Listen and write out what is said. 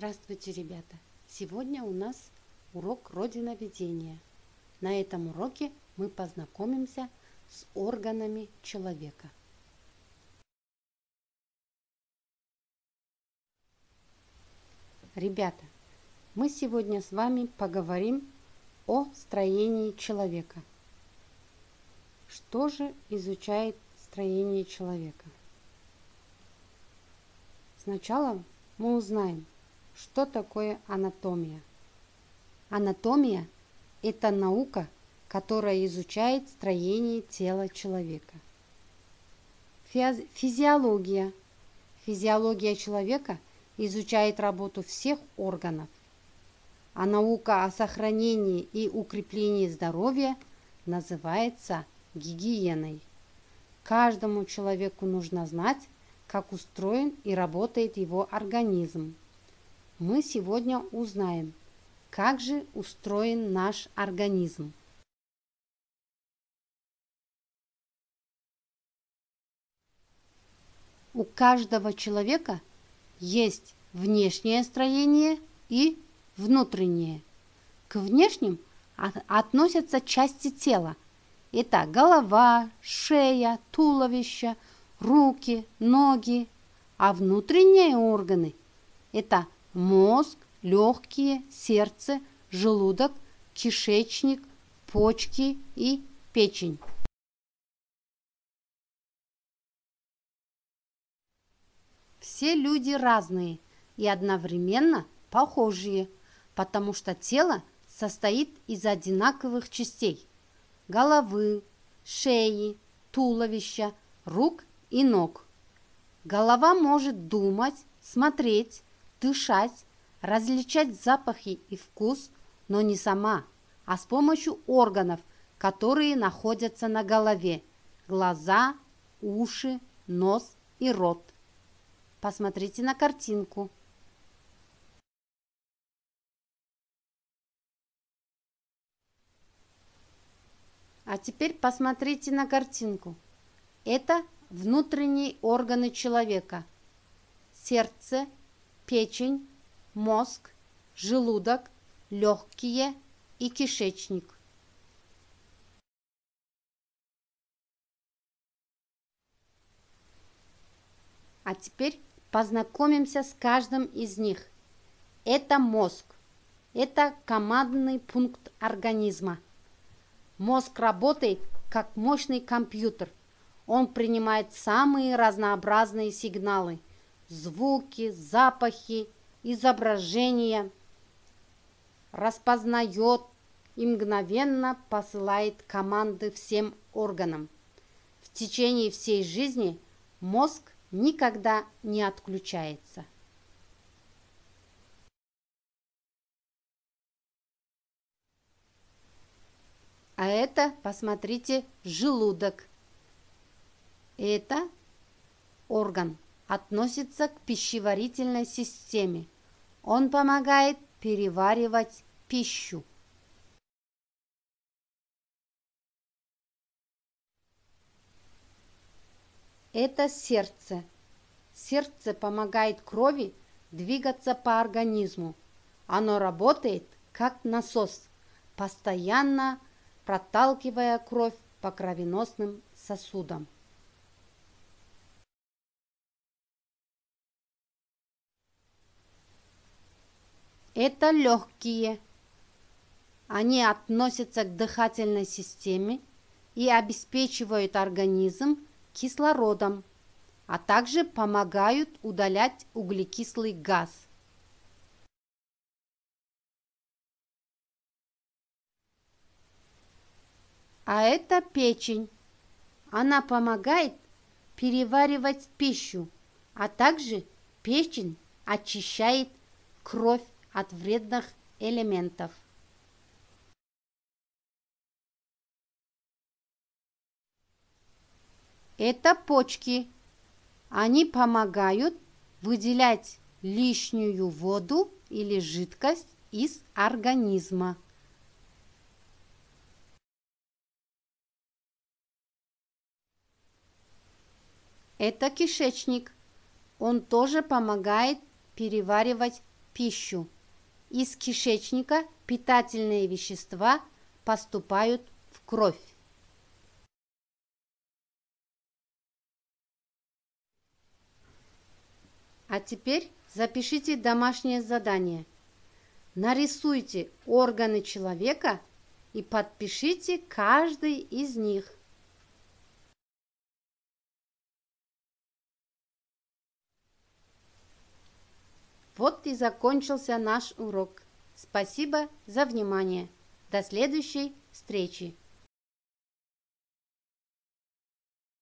Здравствуйте, ребята! Сегодня у нас урок родиноведения. На этом уроке мы познакомимся с органами человека. Ребята, мы сегодня с вами поговорим о строении человека. Что же изучает строение человека? Сначала мы узнаем, что такое анатомия. Анатомия – это наука, которая изучает строение тела человека. Физиология. Физиология человека изучает работу всех органов. А наука о сохранении и укреплении здоровья называется гигиеной. Каждому человеку нужно знать, как устроен и работает его организм. Мы сегодня узнаем, как же устроен наш организм. У каждого человека есть внешнее строение и внутреннее. К внешним относятся части тела. Это голова, шея, туловище, руки, ноги. А внутренние органы – это мозг, легкие, сердце, желудок, кишечник, почки и печень. Все люди разные и одновременно похожие, потому что тело состоит из одинаковых частей – головы, шеи, туловища, рук и ног. Голова может думать, смотреть, дышать, различать запахи и вкус, но не сама, а с помощью органов, которые находятся на голове – глаза, уши, нос и рот. Посмотрите на картинку. А теперь посмотрите на картинку. Это внутренние органы человека. Сердце, печень, мозг, желудок, легкие и кишечник. А теперь познакомимся с каждым из них. Это мозг. Это командный пункт организма. Мозг работает как мощный компьютер. Он принимает самые разнообразные сигналы. Звуки, запахи, изображения. Распознает и мгновенно посылает команды всем органам. В течение всей жизни мозг никогда не отключается. А это, посмотрите, желудок. Это орган относится к пищеварительной системе. Он помогает переваривать пищу. Это сердце. Сердце помогает крови двигаться по организму. Оно работает как насос, постоянно проталкивая кровь по кровеносным сосудам. Это легкие. Они относятся к дыхательной системе и обеспечивают организм кислородом, а также помогают удалять углекислый газ. А это печень. Она помогает переваривать пищу, а также печень очищает кровь от вредных элементов. Это почки. Они помогают выделять лишнюю воду или жидкость из организма. Это кишечник. Он тоже помогает переваривать пищу. Из кишечника питательные вещества поступают в кровь. А теперь запишите домашнее задание. Нарисуйте органы человека и подпишите каждый из них. Вот и закончился наш урок. Спасибо за внимание. До следующей встречи.